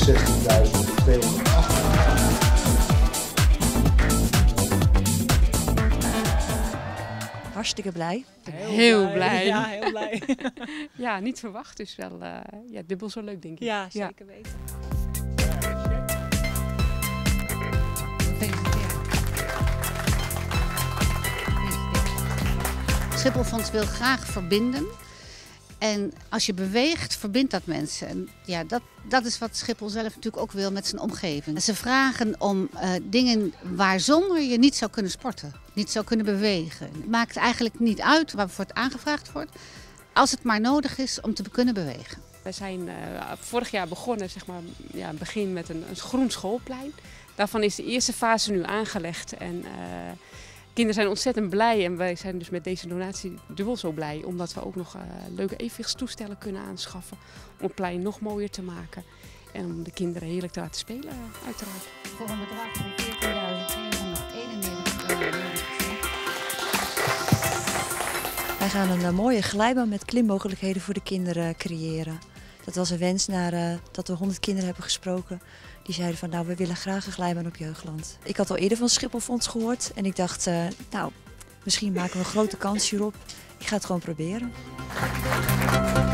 Hartstikke blij. Heel blij. Ja, heel blij. Ja, niet verwacht. Dus wel dubbel zo leuk, denk ik. Ja, zeker weten. Schipholfonds wil graag verbinden. En als je beweegt, verbindt dat mensen. En ja, dat is wat Schiphol zelf natuurlijk ook wil met zijn omgeving. Ze vragen om dingen waar zonder je niet zou kunnen sporten, niet zou kunnen bewegen. Het maakt eigenlijk niet uit waarvoor het aangevraagd wordt, als het maar nodig is om te kunnen bewegen. We zijn vorig jaar begonnen, begin met een groen schoolplein. Daarvan is de eerste fase nu aangelegd. En kinderen zijn ontzettend blij en wij zijn dus met deze donatie dubbel zo blij. Omdat we ook nog leuke evenwichtstoestellen kunnen aanschaffen. Om het plein nog mooier te maken. En om de kinderen heerlijk te laten spelen, uiteraard. Voor een bedrag van €14.291. Wij gaan een mooie glijbaan met klimmogelijkheden voor de kinderen creëren. Dat was een wens dat we 100 kinderen hebben gesproken. Die zeiden van nou, we willen graag een glijbaan op Jeugdland. Ik had al eerder van het Schipholfonds gehoord en ik dacht misschien maken we een grote kans hierop. Ik ga het gewoon proberen.